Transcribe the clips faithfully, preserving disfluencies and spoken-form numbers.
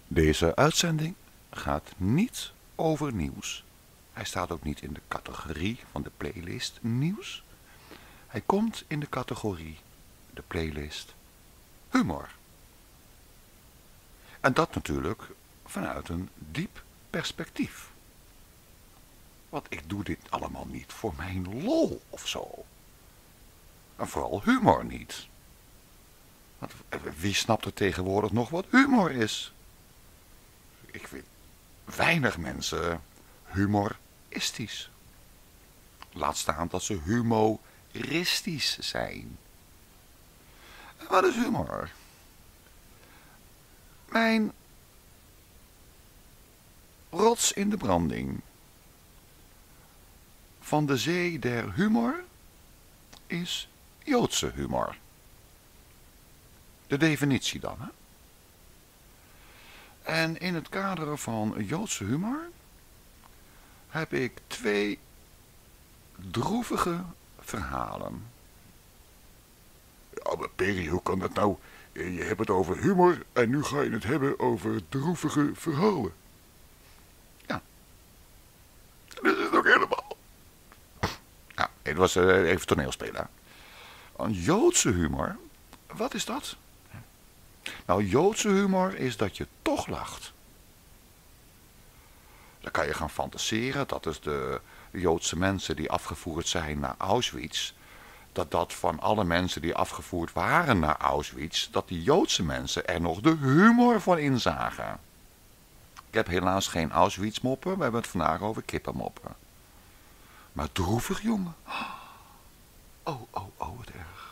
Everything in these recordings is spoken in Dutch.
Deze uitzending gaat niet over nieuws. Hij staat ook niet in de categorie van de playlist nieuws. Hij komt in de categorie, de playlist, humor. En dat natuurlijk vanuit een diep perspectief. Want ik doe dit allemaal niet voor mijn lol of zo. En vooral humor niet. Want wie snapt er tegenwoordig nog wat humor is? Ik vind weinig mensen humoristisch. Laat staan dat ze humoristisch zijn. En wat is humor? Mijn rots in de branding van de zee der humor is Joodse humor. De definitie dan, hè? En in het kader van Joodse humor heb ik twee droevige verhalen. Ja, maar Perry, hoe kan dat nou? Je hebt het over humor en nu ga je het hebben over droevige verhalen. Ja, dat is het ook helemaal. Ja, het was uh, even toneelspelen. Een Joodse humor, wat is dat? Nou, Joodse humor is dat je toch lacht. Dan kan je gaan fantaseren, dat is de Joodse mensen die afgevoerd zijn naar Auschwitz. Dat dat van alle mensen die afgevoerd waren naar Auschwitz, dat die Joodse mensen er nog de humor van inzagen. Ik heb helaas geen Auschwitz-moppen, we hebben het vandaag over kippenmoppen. Maar droevig, jongen. Oh, oh, oh, wat erg.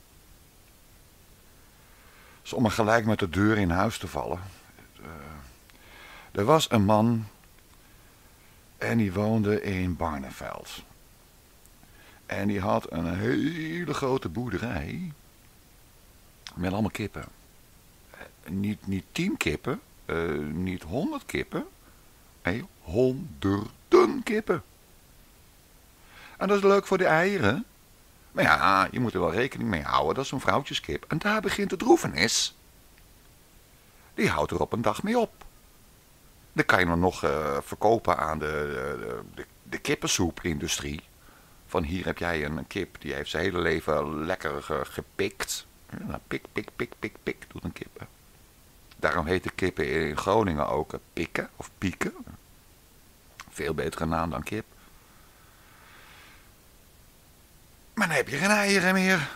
Dus om er gelijk met de deur in huis te vallen. Uh, er was een man en die woonde in Barneveld. En die had een hele grote boerderij met allemaal kippen. Niet, niet tien kippen, uh, niet honderd kippen, nee, honderden kippen. En dat is leuk voor de eieren. Maar ja, je moet er wel rekening mee houden, dat is een vrouwtjeskip. En daar begint de droevenis. Die houdt er op een dag mee op. Dan kan je hem nog uh, verkopen aan de, de, de, de kippensoepindustrie. Van hier heb jij een kip, die heeft zijn hele leven lekker ge, gepikt. Ja, pik, pik, pik, pik, pik, doet een kip. Daarom heet de kippen in Groningen ook pikken of pieken. Veel betere naam dan kip. Maar dan heb je geen eieren meer.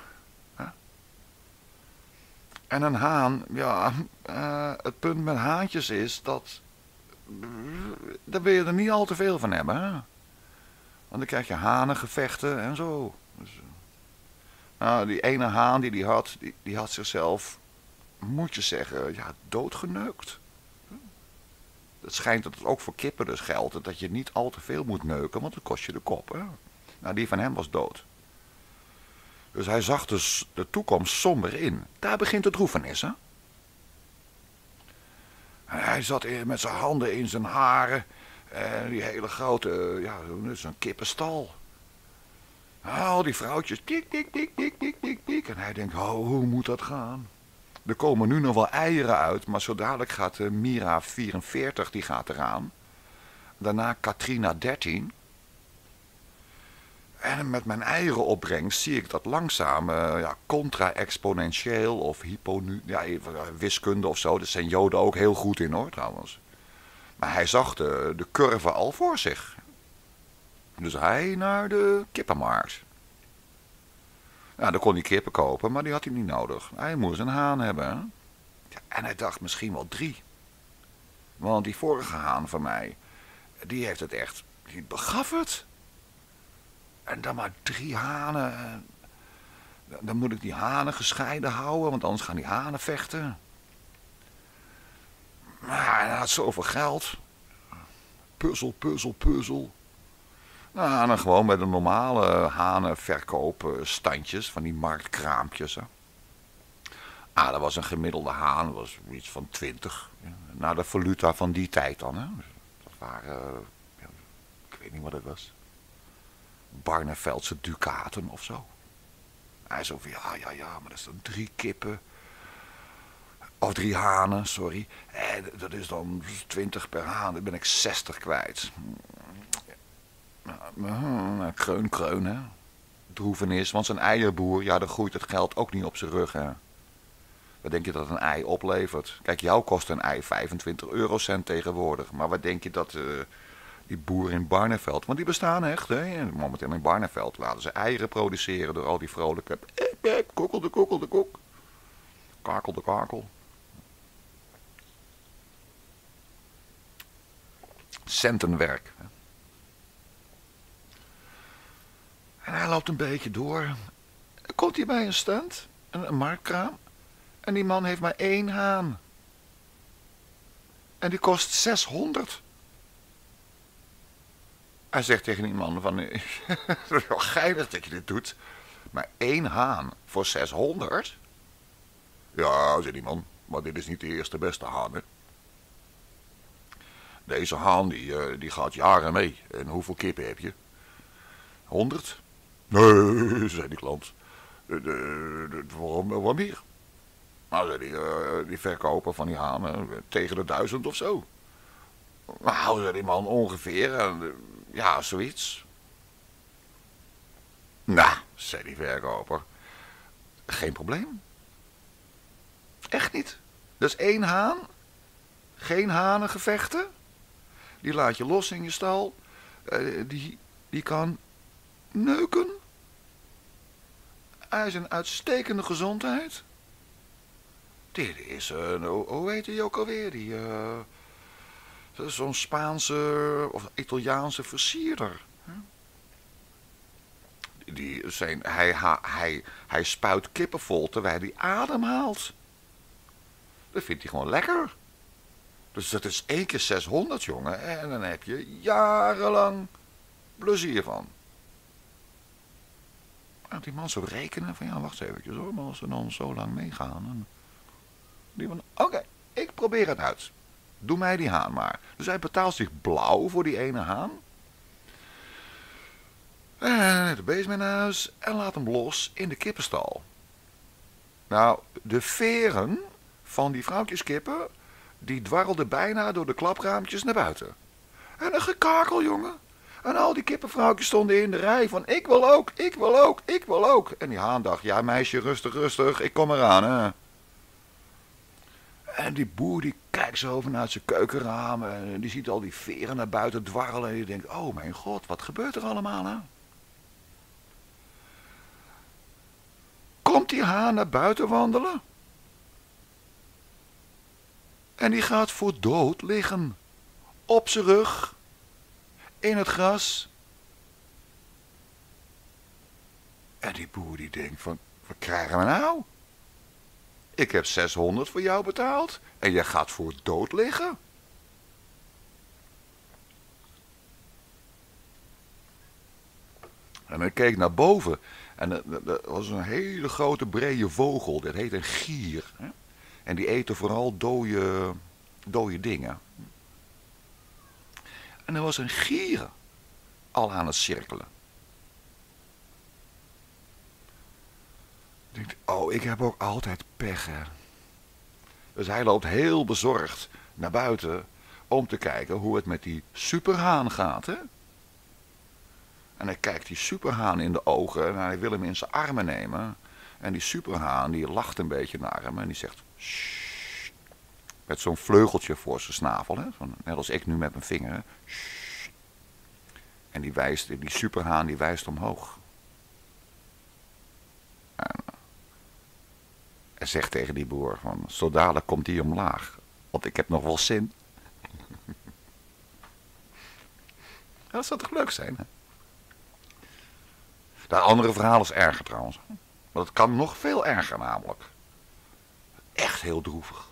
En een haan, ja, uh, het punt met haantjes is dat, daar wil je er niet al te veel van hebben, hè? Want dan krijg je hanengevechten en zo. Dus, nou, die ene haan die die had, die, die had zichzelf, moet je zeggen, ja, doodgeneukt. Het schijnt dat het ook voor kippen dus geldt, dat je niet al te veel moet neuken, want dat kost je de kop, hè? Nou, die van hem was dood. Dus hij zag dus de toekomst somber in. Daar begint de droefenis, hè? En hij zat met zijn handen in zijn haren. En die hele grote, ja, zo'n kippenstal. Al die vrouwtjes, pik, pik, pik, pik, pik, pik, pik. En hij denkt, oh, hoe moet dat gaan? Er komen nu nog wel eieren uit, maar zo dadelijk gaat uh, Mira vierenveertig, die gaat eraan. Daarna Katrina dertien. En met mijn eierenopbrengst zie ik dat langzaam uh, ja, contra-exponentieel of hyponu, ja, wiskunde of zo. Dat zijn Joden ook heel goed in, hoor, trouwens. Maar hij zag de, de curve al voor zich. Dus hij naar de kippenmarkt. Ja, dan kon hij kippen kopen, maar die had hij niet nodig. Hij moest een haan hebben. Hè? Ja, en hij dacht misschien wel drie. Want die vorige haan van mij, die heeft het echt, die begaf het. En dan maar drie hanen. Dan moet ik die hanen gescheiden houden, want anders gaan die hanen vechten. Maar hij had zoveel geld. Puzzel, puzzel, puzzel. Nou, en dan gewoon met de normale hanenverkoopstandjes, van die marktkraampjes. Hè. Ah, dat was een gemiddelde haan, dat was iets van twintig. Nou, de valuta van die tijd dan, hè. Dat waren, ja, ik weet niet wat het was. Barneveldse ducaten of zo. Hij zo van, ja, ja, ja, maar dat is dan drie kippen. Of drie hanen, sorry. En dat is dan twintig per haan. Dan ben ik zestig kwijt. Kreun, kreun, hè. Droevenis, want zijn eierboer, ja, dan groeit het geld ook niet op zijn rug, hè. Wat denk je dat een ei oplevert? Kijk, jou kost een ei vijfentwintig eurocent tegenwoordig. Maar wat denk je dat uh, die boer in Barneveld, want die bestaan echt, hè. Momenteel in Barneveld laten ze eieren produceren door al die vrolijke... Kokkel de kokkel de kok. Kakel de kakel. Centenwerk. En hij loopt een beetje door. Dan komt hij bij een stand, een, een marktkraam. En die man heeft maar één haan. En die kost zeshonderd. Hij zegt tegen die man van... Het is wel geinig dat je dit doet. Maar één haan voor zeshonderd? Ja, zei die man. Maar dit is niet de eerste beste haan, hè. Deze haan die, die gaat jaren mee. En hoeveel kippen heb je? Honderd? Nee, zei die klant. De, de, de, waarom, waarom hier? Nou, zei die, uh, die verkoper van die hanen tegen de duizend of zo. Nou, zei die man ongeveer. En, uh, ja, zoiets. Nou, zei die verkoper. Geen probleem. Echt niet. Dat is één haan. Geen hanengevechten. Die laat je los in je stal. Uh, die, die kan neuken. Hij is een uitstekende gezondheid. Dit is een, hoe heet die ook alweer? Die, uh, zo'n Spaanse of Italiaanse versierder. Die zijn, hij, hij, hij spuit kippen vol terwijl hij adem haalt. Dat vindt hij gewoon lekker. Dus dat is één keer zeshonderd, jongen. En dan heb je jarenlang plezier van. Nou, die man zo rekenen van, ja, wacht eventjes hoor. Maar als we dan zo lang meegaan. Dan... Die man, oké, okay, ik probeer het uit. Doe mij die haan maar. Dus hij betaalt zich blauw voor die ene haan. En de beest mee naar huis en laat hem los in de kippenstal. Nou, de veren van die vrouwtjeskippen, die dwarrelden bijna door de klapraampjes naar buiten. En een gekakel, jongen. En al die kippenvrouwtjes stonden in de rij van ik wil ook, ik wil ook, ik wil ook. En die haan dacht, ja meisje, rustig, rustig, ik kom eraan, hè. En die boer die kijkt zo over naar zijn keukenraam en die ziet al die veren naar buiten dwarrelen. En die denkt, oh mijn god, wat gebeurt er allemaal, hè? Komt die haan naar buiten wandelen? En die gaat voor dood liggen. Op zijn rug. In het gras. En die boer die denkt van, wat krijgen we nou? Ik heb zeshonderd voor jou betaald. En jij gaat voor dood liggen. En hij keek naar boven. En dat was een hele grote brede vogel. Dat heet een gier. Hè? En die eten vooral dode, dode dingen. En er was een gier al aan het cirkelen. Ik denk, oh, ik heb ook altijd pech, hè. Dus hij loopt heel bezorgd naar buiten om te kijken hoe het met die superhaan gaat, hè. En hij kijkt die superhaan in de ogen en hij wil hem in zijn armen nemen. En die superhaan die lacht een beetje naar hem en die zegt... Shh, met zo'n vleugeltje voor zijn snavel, hè? Net als ik nu met mijn vinger. Hè? Shh. En die, wijst, die superhaan die wijst omhoog. En hij zegt tegen die boer van... Zo dadelijk komt die omlaag. Want ik heb nog wel zin. Dat zou toch leuk zijn, hè? Dat andere verhaal is erger trouwens. Maar dat kan nog veel erger namelijk. Echt heel droevig.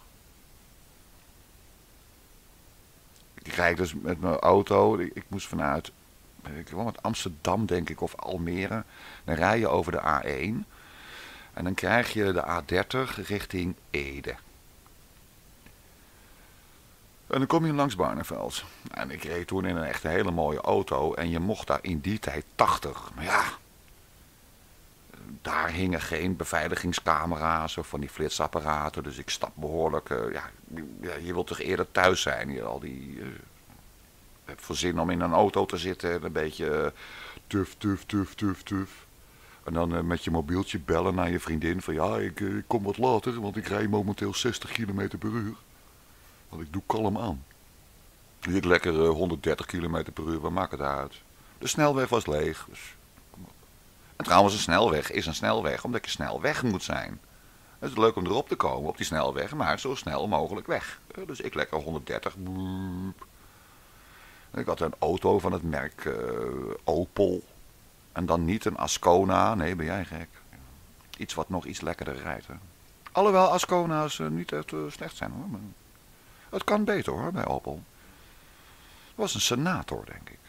Ik rijd dus met mijn auto. Ik, ik moest vanuit ik kwam uit Amsterdam denk ik of Almere. Dan rij je over de A één. En dan krijg je de A dertig richting Ede. En dan kom je langs Barneveld. En ik reed toen in een echt hele mooie auto. En je mocht daar in die tijd tachtig. Maar ja... daar hingen geen beveiligingscamera's of van die flitsapparaten. Dus ik stap behoorlijk... Uh, ja, ja, je wilt toch eerder thuis zijn. Je, al die, uh, hebt voor zin om in een auto te zitten en een beetje uh, tuf, tuf, tuf, tuf, tuf. En dan uh, met je mobieltje bellen naar je vriendin van ja, ik, uh, ik kom wat later, want ik rij momenteel zestig kilometer per uur. Want ik doe kalm aan. Dus ik lekker uh, honderddertig kilometer per uur, wat maakt het uit? De snelweg was leeg. Dus... En trouwens, een snelweg is een snelweg omdat je snel weg moet zijn. Het is leuk om erop te komen op die snelweg, maar zo snel mogelijk weg. Uh, dus ik lekker honderddertig. Boep. Ik had een auto van het merk uh, Opel. En dan niet een Ascona. Nee, ben jij gek. Iets wat nog iets lekkerder rijdt. Hè. Alhoewel Ascona's uh, niet echt uh, slecht zijn hoor. Maar het kan beter hoor bij Opel. Het was een senator denk ik.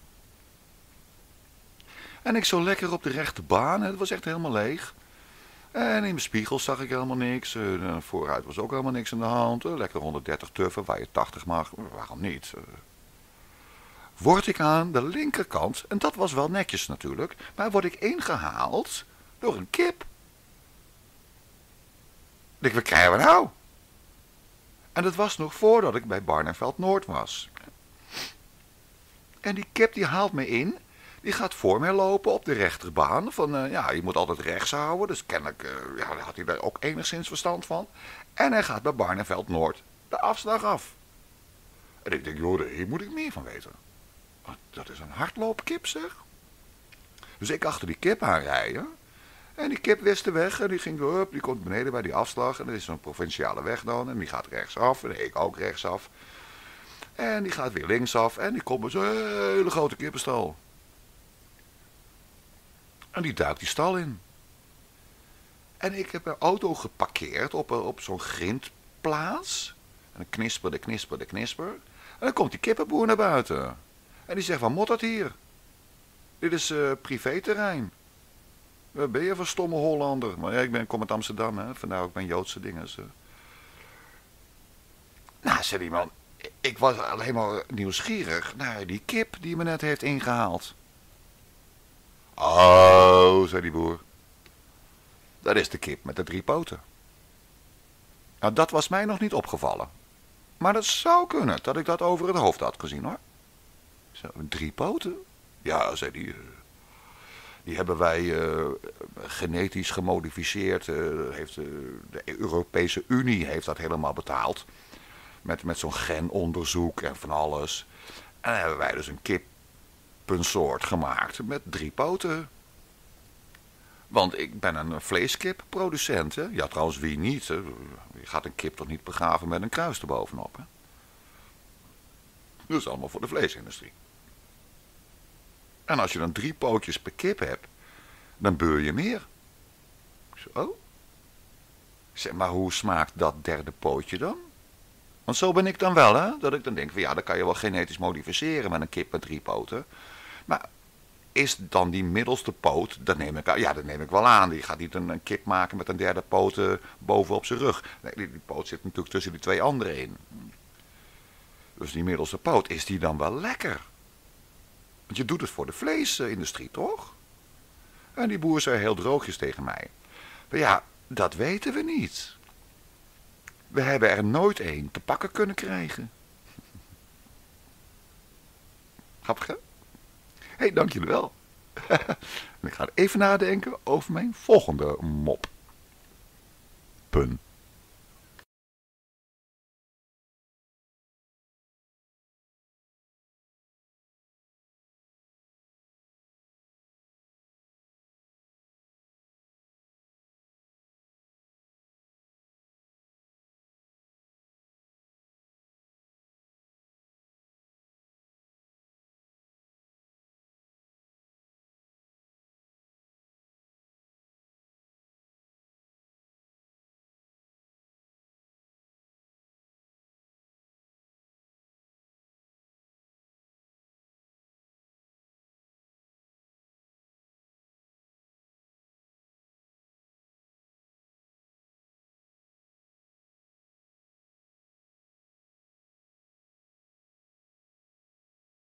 En ik zo lekker op de rechte baan. Het was echt helemaal leeg. En in mijn spiegel zag ik helemaal niks. Uh, vooruit was ook helemaal niks aan de hand. Uh, lekker honderddertig tuffen waar je tachtig mag. Waarom niet? Uh, word ik aan de linkerkant, en dat was wel netjes natuurlijk, maar word ik ingehaald door een kip. Ik denk, wat krijgen we nou? En dat was nog voordat ik bij Barneveld Noord was. En die kip die haalt me in, die gaat voor mij lopen op de rechterbaan. Van, uh, ja, je moet altijd rechts houden, dus kennelijk uh, ja, had hij daar ook enigszins verstand van. En hij gaat bij Barneveld Noord de afslag af. En ik denk, joh, hier moet ik meer van weten. Dat is een hardloopkip zeg. Dus ik achter die kip aanrijden. En die kip wist de weg. En die ging op. Die komt beneden bij die afslag. En dat is zo'n provinciale weg dan. En die gaat rechtsaf. En ik ook rechtsaf. En die gaat weer linksaf. En die komt bij zo'n hele grote kippenstal. En die duikt die stal in. En ik heb een auto geparkeerd op, op zo'n grindplaats. En dan knisper, de knisper, de knisper. En dan komt die kippenboer naar buiten. En die zegt, wat moet dat hier? Dit is uh, privéterrein. Wat ben je voor stomme Hollander? Maar ja, ik ben, kom uit Amsterdam, hè. Vandaar ook mijn Joodse dingen. Zo. Nou, zei die man, ik was alleen maar nieuwsgierig naar die kip die me net heeft ingehaald. Oh, zei die boer. Dat is de kip met de drie poten. Nou, dat was mij nog niet opgevallen. Maar dat zou kunnen, dat ik dat over het hoofd had gezien, hoor. Zo, drie poten? Ja, zei die. Die hebben wij uh, genetisch gemodificeerd. Uh, heeft, uh, de Europese Unie heeft dat helemaal betaald. Met, met zo'n genonderzoek en van alles. En dan hebben wij dus een kippensoort gemaakt met drie poten. Want ik ben een vleeskipproducent. Hè? Ja, trouwens, wie niet? Hè? Je gaat een kip toch niet begraven met een kruis erbovenop. Hè? Dat is allemaal voor de vleesindustrie. En als je dan drie pootjes per kip hebt, dan beur je meer. Zo. Zeg, maar hoe smaakt dat derde pootje dan? Want zo ben ik dan wel, hè? Dat ik dan denk van ja, dan kan je wel genetisch modificeren met een kip met drie poten. Maar is dan die middelste poot, dat neem ik, ja, dat neem ik wel aan. Die gaat niet een, een kip maken met een derde poot uh, bovenop zijn rug. Nee, die, die poot zit natuurlijk tussen die twee andere in. Dus die middelste poot, is die dan wel lekker? Want je doet het voor de vleesindustrie, toch? En die boer zei heel droogjes tegen mij. Maar ja, dat weten we niet. We hebben er nooit één te pakken kunnen krijgen. Grappig, hè? Hé, hey, dank jullie wel. Ik ga even nadenken over mijn volgende mop. Pun.